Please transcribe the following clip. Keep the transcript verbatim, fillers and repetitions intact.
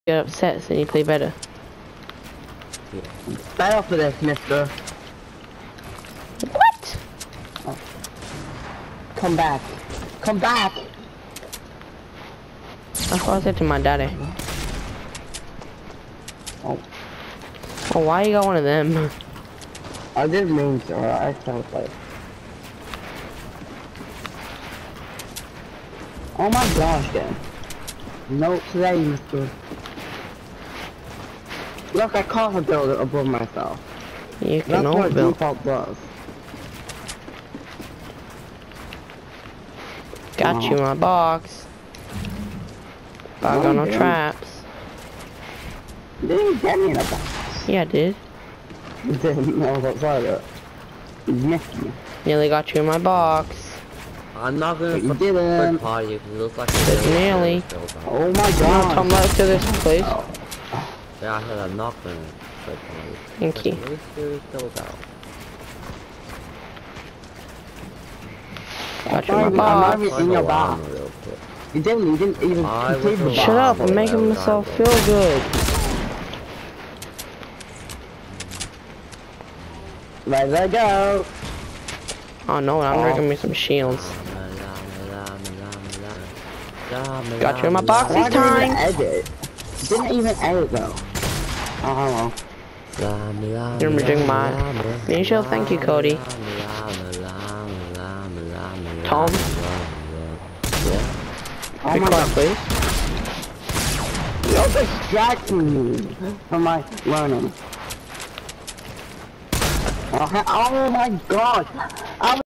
get upset, so you play better. Yeah. Stay off of this, mister. What? Oh. Come back. Come back! That's what I said to my daddy. Oh. Oh, why you got one of them? I didn't mean to, I felt like... Oh my gosh, then. No today, mister. Look, I can't build it above myself. You can That's what overbuild. default does. Got Oh. you in my box. But I got no traps. You didn't get me in a box. Yeah, I did. You didn't know what's outside of it. You missed me. Nearly got you in my box. I'm not gonna You put didn't. third party because it looks like But nearly. Oh my No, god. Tom, let's do this, please. Oh. Yeah, I said I'm not gonna third party. Thank you. Really serious filled out. Got you in my I'm box. not even in your box. Real quick. You didn't, you didn't even I complete the was box. Shut up, I'm making myself feel good. Right, let go. Oh no, I'm Oh. making me some shields. Got you in my box Why this didn't time. even edit? Didn't even edit though. Oh, hello. You're doing my initial thank you, Cody. Tom, Oh be my quiet, god, please. you're distracting me from my learning. Oh, he- oh my god.